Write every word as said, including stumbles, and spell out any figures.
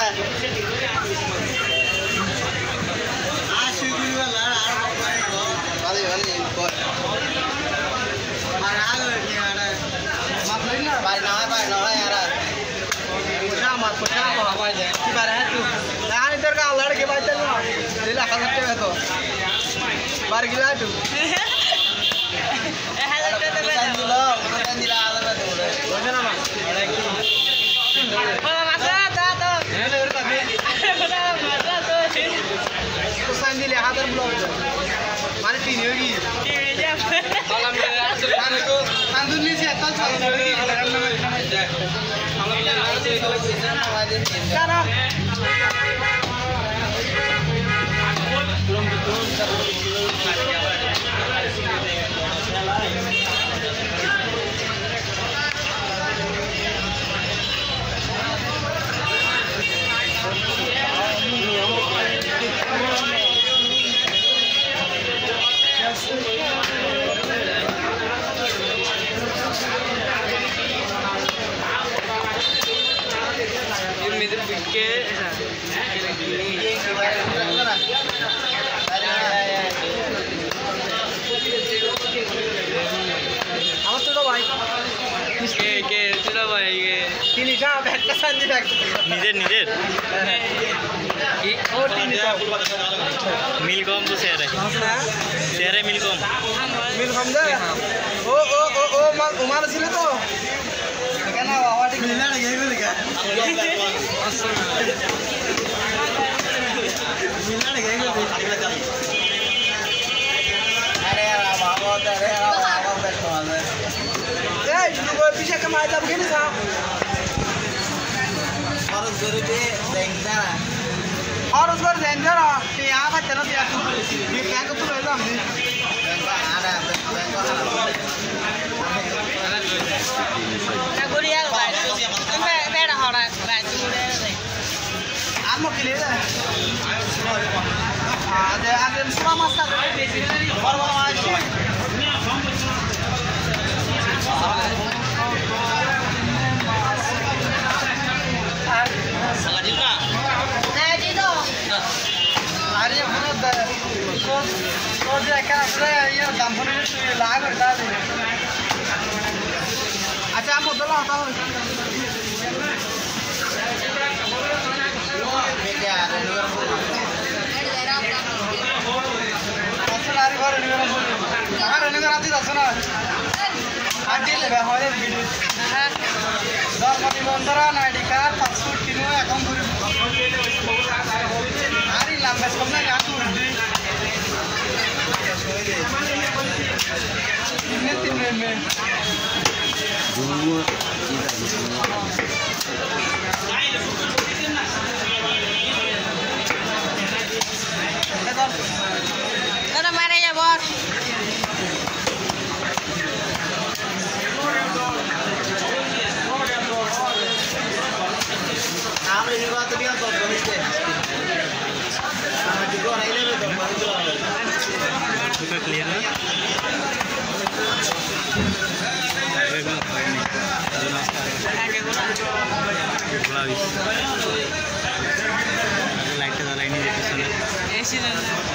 बार गिला तू নিজের নিজের মিল কম তো শেয়ারে শেয়ারে মিল কম মিল কম দে ও ও ও ও উমার ছিল তো কেন বাবা ঠিক মিল না গেই বলে কা মিল না গেই বলে আরে বাবা আরে বাবা बैठो ए तू पीछे कमा जा के नहीं था और उधर पे देंगे ना और उधर देंगे ना कि यहाँ का चलो दिया तू ये क्या कर तू रहता हमने आ रहा है ना गुड़िया का मैं मैं रहा हूँ मैं चुने नहीं आप लोग के लिए हाँ दे आज सुबह मस्ता और वो आज अच्छा हम उधर आता हूँ बंदरा नाइडी कार्ड पासपोर्ट किलो अकाउंट अरे लंबे समय ना तू कितने दिन में Kada mana ya bos? Kamu ini waktu dia tuh berhenti. Sama juga orang ini tuh baru. Sudah clear nih? Light nya nyalain di sana.